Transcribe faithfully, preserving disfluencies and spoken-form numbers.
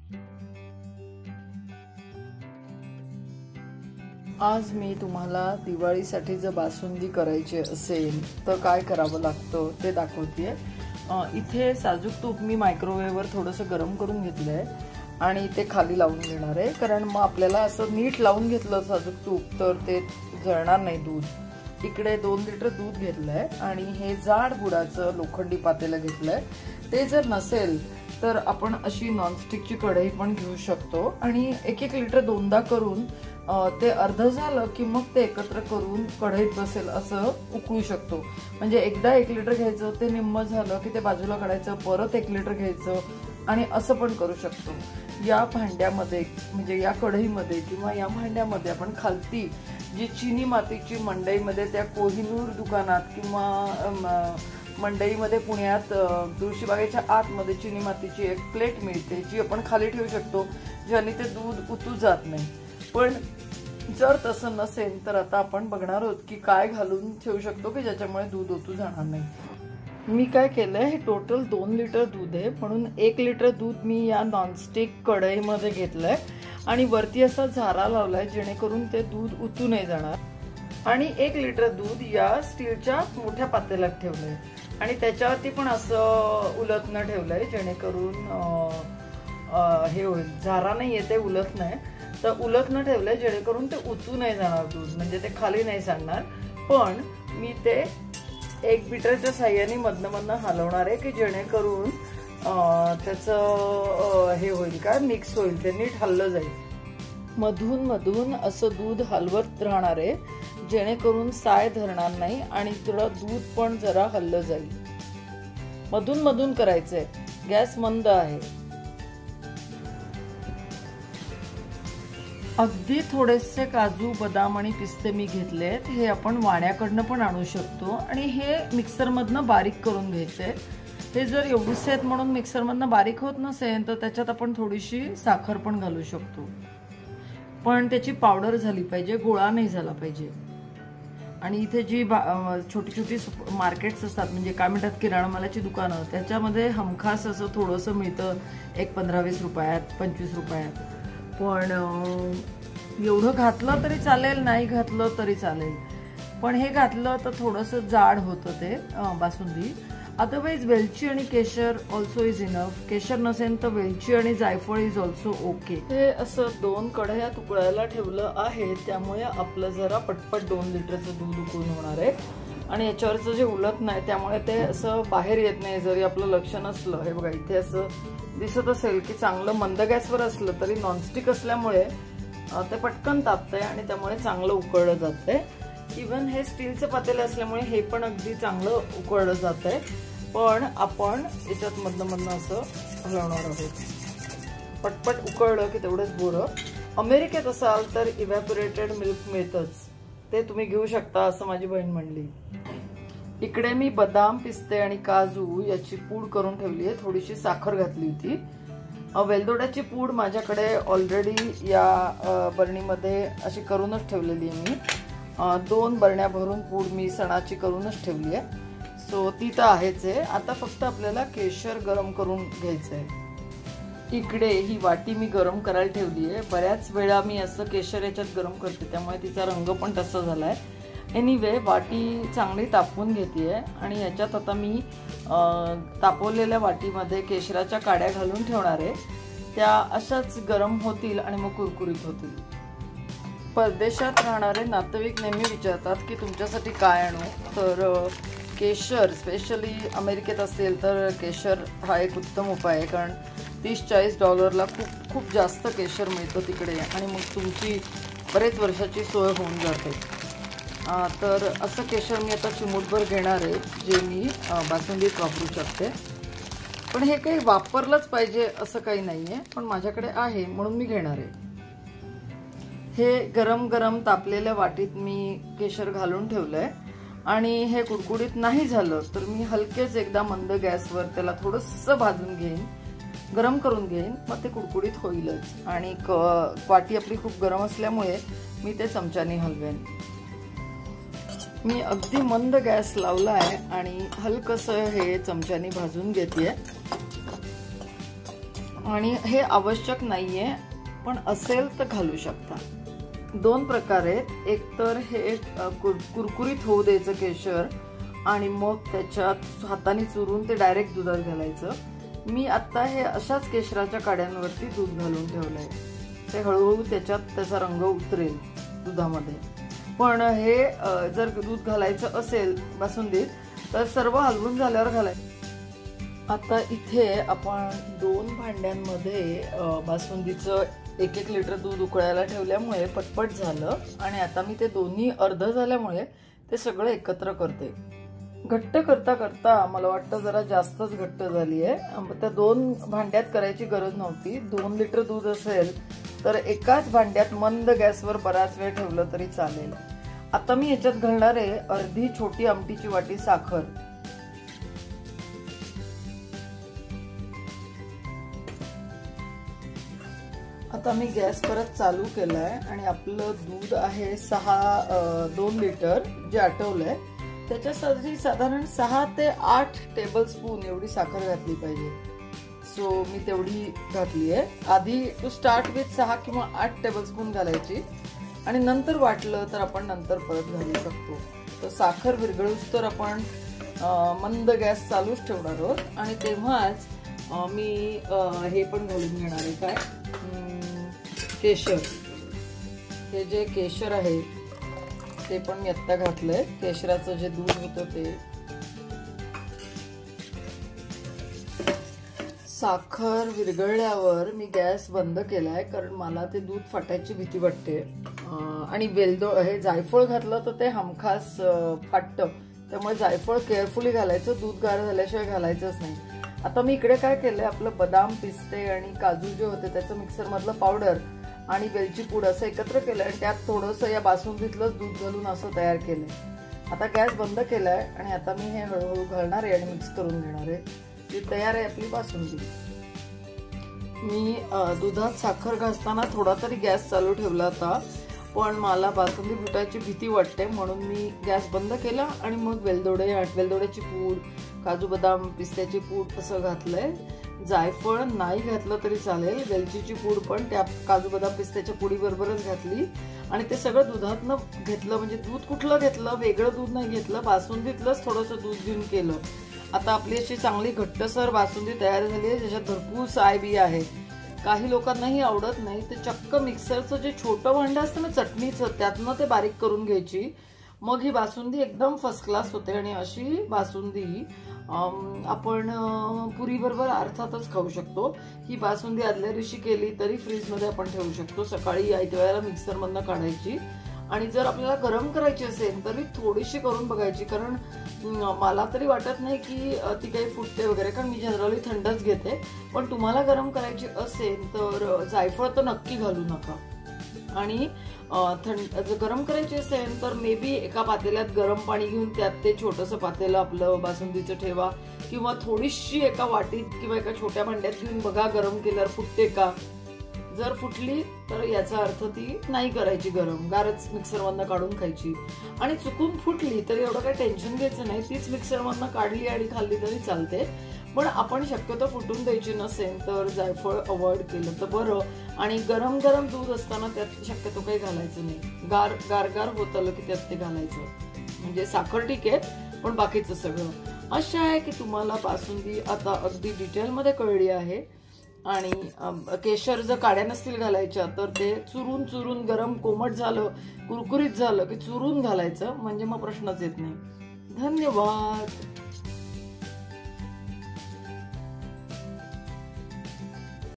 आज मी तुम्हाला दिवाळीसाठी जर बासुंदी करायची असेल तर काय करावं लागतं ते दाखवतेय। इथे साजूक तूप मी मायक्रोवेव्हवर थोडंसं गरम करून घेतलंय आणि ते खाली लावून घेणार आहे, कारण मग आपल्याला असं नीट लावून घेतलं साजूक तूप तर ते जळणार नाही दूध। इकडे दोन लिटर दूध घेतलंय आणि हे जाड बुडाचं लोखंडी पातेलं घेतलंय। ते जर नसेल तर आपण अशी नॉनस्टिकची कढई पण घेऊ शकतो आणि एक एक लिटर दोनदा करून ते अर्ध झालं की मग ते एकत्र करून कढईत बसेल असं उकळू शकतो। म्हणजे एकदा एक लिटर घ्यायचं, ते निम्म झालं की ते बाजूला काढायचं, परत एक लिटर घ्यायचं आणि असं पण करू शकतो। या भांड्यामध्ये म्हणजे या कढईमध्ये किंवा या भांड्यामध्ये आपण खालती जी चिनी मातीची मंडईमध्ये त्या कोहिनूर दुकानात किंवा मंडईमध्ये पुण्यात तुळशीबागेच्या आतमध्ये चिनी मातीची एक प्लेट मिळते जी आपण खाली ठेवू शकतो, ज्याने ते दूध उतू जात नाही। पण जर तसं नसेल तर आता आपण बघणार आहोत की काय घालून ठेवू शकतो की ज्याच्यामुळे दूध ओतू जाणार नाही। मी काय केलंय, हे टोटल दोन लिटर दूध आहे म्हणून एक लिटर दूध मी या नॉनस्टिक कढईमध्ये घेतलंय आणि वरती असा झारा लावलाय जेणेकरून ते दूध उतू नाही जाणार। आणि एक लिटर दूध या स्टीलच्या मोठ्या पातेल्यात ठेवलंय आणि त्याच्यावरती पण असं उलटणं ठेवलंय जेणेकरून हे होईल, झारा नाही येते उलट नाही तर उलटणं ठेवलंय जेणेकरून ते उतू नाही जाणार दूध, म्हणजे ते खाली नाही सांडणार। पण मी ते एक बीटरच्या साह्याने मधनं मधनं हलवणार आहे की जेणेकरून त्याचं हे होईल काय मिक्स होईल, ते नीट हललं जाईल। मधून मधून असं दूध हलवत राहणार आहे जेणेकरून साय धरणार नाही आणि थोडं दूध पण जरा हललं जाईल। मधून मधून करायचंय, गॅस मंद आहे। अगदी थोडेसे काजू बदाम आणि पिस्ते मी घेतलेत, हे आपण वाण्याकडनं पण आणू शकतो आणि हे मिक्सर मधनं बारीक करून घ्यायचे। हे जर एवढेसे आहेत म्हणून मिक्सर मधनं बारीक होत नसेल तर त्याच्यात आपण थोडीशी साखर पण घालू शकतो, पण त्याची पावडर झाली पाहिजे, गोळा नाही झाला पाहिजे। आणि इथे जी छोटी छोटी मार्केट्स असतात म्हणजे काय म्हणतात किराणा मालाची दुकानं, त्याच्यामध्ये हमखास असं थोडंसं मिळतं, एक पंधरा वीस रुपयात पंचवीस रुपयात। पण एवढं घातलं तरी चालेल, नाही घातलं तरी चालेल, पण हे घातलं तर थोडंसं जाड होतं ते बासुंदी। अदरवाईज वेलची आणि केशर ऑल्सो इज इनफ, केशर नसेल तर वेलची आणि जायफळ इज ऑल्सो ओके। हे असं दोन कढया उकळायला ठेवलं आहे त्यामुळे आपलं जरा पटपट दोन लिटरचं दूध उकळून होणार आहे आणि याच्यावरचं जे उलट नाही त्यामुळे ते असं बाहेर येत नाही जरी आपलं लक्ष नसलं। हे बघा इथे असं दिसत असेल की चांगलं मंद गॅसवर असलं तरी नॉनस्टिक असल्यामुळे ते पटकन तापतंय आणि त्यामुळे चांगलं उकळलं जातंय। इव्हन हे स्टीलचं पातेलं असल्यामुळे हे पण अगदी चांगलं उकळलं जातंय, पण आपण याच्यात मधनं मधनं असं हलवणार आहोत। पटपट उकळलं की तेवढंच बरं। अमेरिकेत असाल तर इव्हॅपोरेटेड मिल्क मिळतंच, ते तुम्ही घेऊ शकता असं माझी बहीण म्हणली। इकडे मी बदाम पिस्ते आणि काजू याची पूड करून ठेवली आहे, थोडीशी साखर घातली होती। वेलदोड्याची पूड माझ्याकडे ऑलरेडी या बरणीमध्ये अशी करूनच ठेवलेली आहे मी, दोन बरण्या भरून पूड मी सणाची करूनच ठेवली आहे, सो ती तर आहेच आहे। आता फक्त आपल्याला केशर गरम करून घ्यायचं आहे। इकडे ही वाटी मी गरम करायला ठेवली आहे, बऱ्याच वेळा मी असं केशर याच्यात गरम करते त्यामुळे तिचा रंग पण तसा झालाय। एनिवे वाटी चांगली तापवून घेते आणि याच्यात आता मी तापवलेल्या वाटीमध्ये केशराच्या काड्या घालून ठेवणार आहे, त्या अशाच गरम होतील आणि मग कुरकुरीत होतील। परदेशात राहणारे नातेवाईक नेहमी विचारतात की तुमच्यासाठी काय आणू, तर केशर स्पेशली अमेरिकेत असेल तर केशर हा एक उत्तम उपाय आहे, कारण तीस चाळीस डॉलरला खूप खूप जास्त केशर मिळतं तिकडे आणि मग तुमची बरेच वर्षाची सोय होऊन जाते। तर असं केशर मी आता चिमूटभर घेणार आहे जे मी बासुंदीत वापरू शकते, पण हे काही वापरलंच पाहिजे असं काही नाहीये, पण माझ्याकडे आहे म्हणून मी घेणार आहे। हे गरम गरम तापलेल्या वाटीत मी केशर घालून ठेवलंय आणि हे कुडकुडीत नाही झालं तर मी हलकेच एकदा मंद गॅसवर त्याला थोडंसं भाजून घेईन, गरम करून घेईन, मग ते कुडकुडीत होईलच। आणि वाटी आपली खूप गरम असल्यामुळे मी ते चमच्याने हलवेन। मी अगदी मंद गॅस लावला आहे आणि हलकसं हे चमच्याने भाजून घेते। आणि हे आवश्यक नाहीये, पण असेल तर घालू शकता. दोन प्रकारे, एक तर हे कुरकुरीत होऊ द्यायचं केशर आणि मग त्याच्यात हाताने चुरून ते डायरेक्ट दुधात घालायचं. मी आता हे अशाच केशराच्या काड्यांवरती दूध घालून ठेवलंय. ते हळूहळू त्याच्यात त्याचा रंग उतरेल दुधामध्ये. पण हे जर दूध घालायचं असेल बासुंदीत तर सर्व हलवून झाल्यावर घालायचं. आता इथे आपण दोन भांड्यांमध्ये बासुंदीचं एक एक लिटर दूध उकळायला ठेवल्यामुळे पटपट झालं आणि आता मी ते दोन्ही अर्ध झाल्यामुळे ते सगळं एकत्र करते. घट्ट करता करता मला वाटतं जरा जास्तच घट्ट झाली आहे. त्या दोन भांड्यात करायची गरज नव्हती. दोन लिटर दूध असेल तर एकाच भांड्यात मंद गॅसवर बराच वेळ ठेवलं तरी चालेल. आता मी याच्यात घालणार आहे अर्धी छोटी आमटीची वाटी साखर. आता मी गॅस परत चालू केलाय आणि आपलं दूध आहे सहा दोन लिटर जे आटवलंय त्याच्यासाठी साधारण सहा ते आठ टेबल स्पून एवढी साखर घातली पाहिजे. सो मी तेवढी घातली आहे. आधी टू स्टार्ट विथ सहा किंवा आठ टेबल स्पून घालायची आणि नंतर वाटलं तर आपण नंतर परत घालू शकतो. तर साखर विरघळूस तर आपण मंद गॅस चालूच ठेवणार आहोत आणि तेव्हाच मी हे पण घालून घेणार आहे काय केशर. हे जे केशर आहे ते पण मी आत्ता घातलंय. केशराचं जे दूध होतं ते. साखर विरघळल्यावर मी गॅस बंद केलाय कारण मला ते दूध फाटायची भीती वाटते आणि वेलदो हे जायफळ घातलं तर ते हमखास फाटतं. त्यामुळे जायफळ केअरफुली घालायचं, दूध गार झाल्याशिवाय घालायचंच नाही. आता मी इकडे काय केलंय आपलं बदाम, पिस्ते आणि काजू जे होते त्याचं मिक्सर मधलं पावडर आणि वेलची पूड असं एकत्र केलंय आणि त्यात थोडंसं या बासुंदीतलंच दूध घालून असं तयार केलंय. आता गॅस बंद केलाय आणि आता मी हे हळूहळू घालणार आहे आणि मिक्स करून घेणार आहे. ती तयार आहे आपली बासुंदी. मी दुधात साखर घासताना थोडा तरी गॅस चालू ठेवला होता, पण मला बासुंदी फुटायची भीती वाटते म्हणून मी गॅस बंद केला आणि मग वेलदोडे वेलदोड्याची पूड, काजू बदाम पिस्त्याची पूड असं घातलंय. जायफळ नाही घातलं तरी चालेल. वेलचीची पूड पण त्या काजू बदाम पिस्त्याच्या पुडी बरोबरच घातली आणि ते सगळं दुधातनं घेतलं. म्हणजे दूध कुठलं घेतलं, वेगळं दूध नाही घेतलं, बासुंदीतलंच थोडंसं दूध घेऊन केलं. आता आपली अशी चांगली घट्टसर बासुंदी तयार झाली आहे ज्याच्यात भरपूर साय बी आहे. काही लोकांनाही आवडत नाही ते चक्क मिक्सरचं जे छोटं भांडं असतं ना चटणीचं त्यातनं ते बारीक करून घ्यायची. मग ही बासुंदी एकदम फर्स्ट क्लास होते आणि अशी बासुंदी आपण पुरी बरोबर अर्थातच खाऊ शकतो. ही बासुंदी आदल्या दिवशी केली तरी फ्रीजमध्ये आपण ठेवू शकतो. सकाळी ऐकव्या वेळेला मिक्सरमधनं काढायची आणि जर आपल्याला गरम करायची असेल तरी थोडीशी करून बघायची. कारण मला तरी वाटत नाही की ती काही फुटते वगैरे, कारण मी जनरली थंडच घेते. पण तुम्हाला गरम करायची असेल तर जायफळ तर नक्की घालू नका. आणि थंड जर गरम करायची असेल तर मे बी एका पातेल्यात गरम पाणी घेऊन त्यात ते छोटंसं पातेलं आपलं बासुंदीचं ठेवा किंवा थोडीशी एका वाटीत किंवा एका छोट्या भांड्यात घेऊन बघा गरम केल्यावर फुटते का. जर फुटली तर याचा अर्थ ती नाही करायची गरम, गारच मिक्सरमधनं काढून खायची. आणि चुकून फुटली तर एवढं काही टेन्शन घ्यायचं नाही, तीच मिक्सरमधनं काढली आणि खाल्ली तरी चालते. पण आपण शक्यतो फुटून द्यायची नसेल तर जायफळ अवॉइड केलं तर बरं. आणि गरम गरम दूध असताना त्यात शक्यतो काही घालायचं नाही. गार गार गार होत आलं की त्यात ते घालायचं. म्हणजे साखर ठीक आहे पण बाकीचं सगळं. अशा आहे की तुम्हाला बासुंदी आता अगदी डिटेलमध्ये कळली आहे. आणि केशर जर काड्या नसतील घालायच्या तर ते चुरून चुरून गरम कोमट झालं, कुरकुरीत झालं की चुरून घालायचं, म्हणजे मग प्रश्नच येत नाही. धन्यवाद.